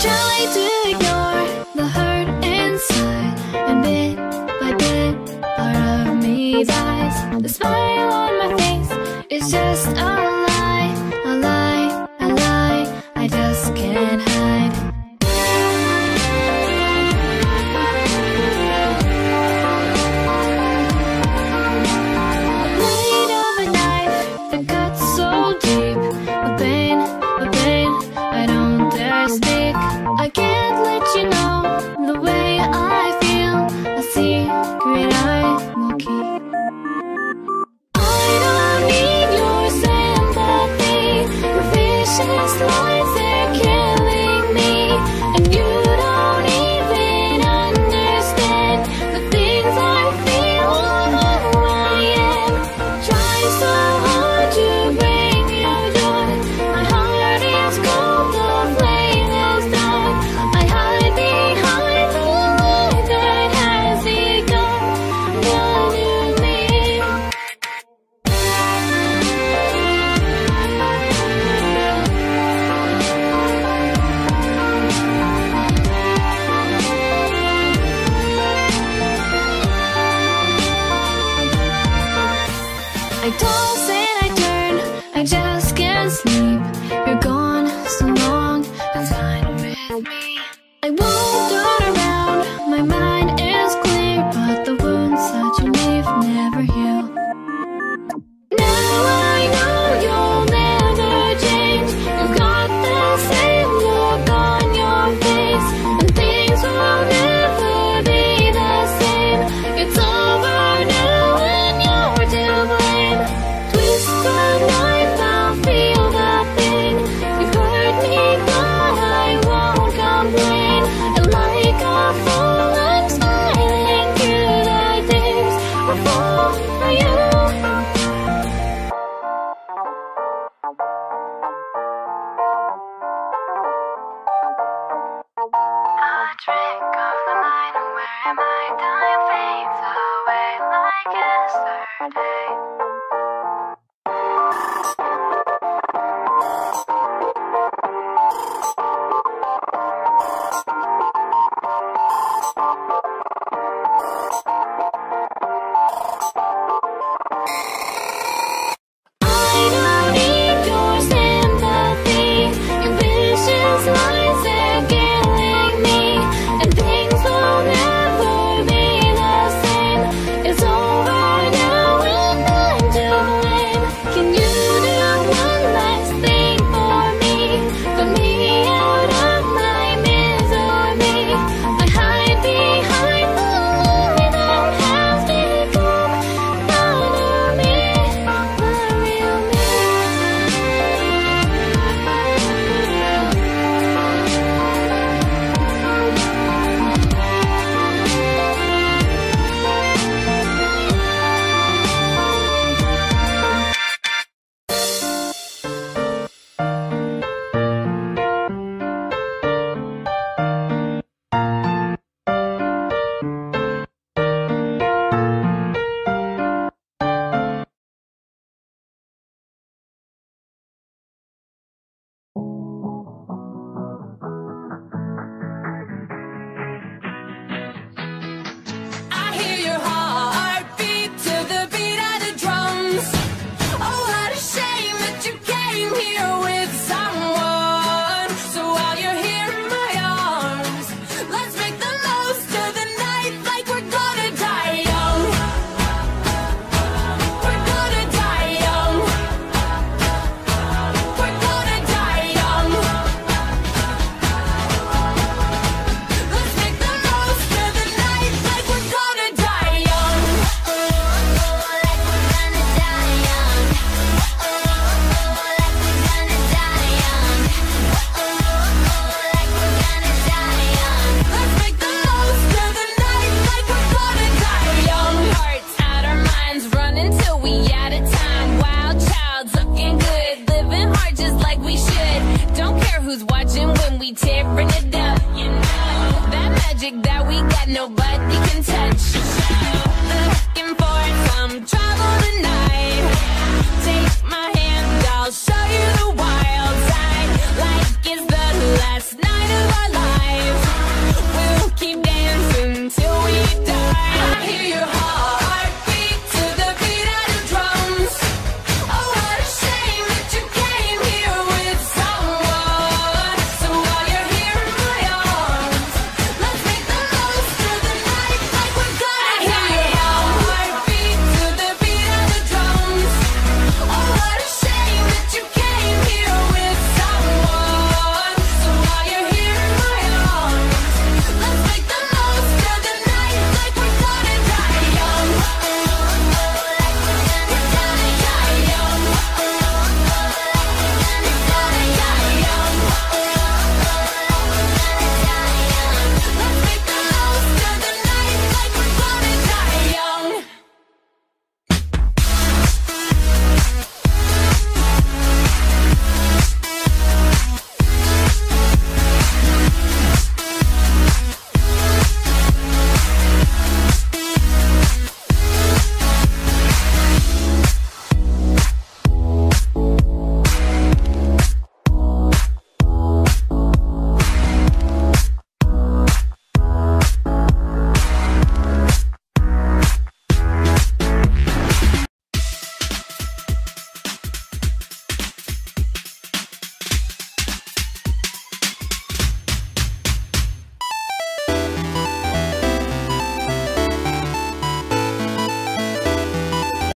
try to ignore the hurt inside, and bit by bit, part of me dies. The smile on my face is just a lie, a lie, a lie I just can't hide. The blade of a knife that cuts so deep, a pain I don't dare speak. I can't let you know the way I feel, a secret I will keep. I don't need your sympathy, your vicious lies are killing me, and you don't even understand the things I feel or who I am. Try so hard to bring you joy, my heart is cold, the flame is dark. I hide behind the light that has become the new me. I toss and I turn, I just can't sleep. You're gone so long, that's fine with me. I won't turn around, my mind is clear, but the wounds that you leave never heal. Now I know you'll never change. You've got the same look on your face, and things will never be the same. It's over now and you're to blame. Twist the knife, I'll feel the pain. You've hurt me, but I won't complain. And like a fool, I'm smiling through the tears. I fall for you. A trick of the night, and where my time fades away like yesterday. I don't need your sympathy, your vicious lies are killing me, and things will never be the same. It's over now and I'm to blame. Can you do one last thing for me? Put me out of my misery. I hide behind the lie that has become the new me, the real me. I hear your heart beat to the beat of the drums. Oh, what a shame that you came here with someone. So while you're here in my arms, let's make the most of the night like we're gonna die young. We're gonna die young. We're gonna die young. Let's make the most of the night like we're gonna die young. Like we're gonna die young. Like we're gonna die young. Like we're gonna die young. Let's make the most of the night like we're gonna die young. Hearts out our minds, running till we out of time. Wild child, looking good, living hard just like we should. Don't care who's watching when we tearing it up. You know that magic that we got, nobody can touch.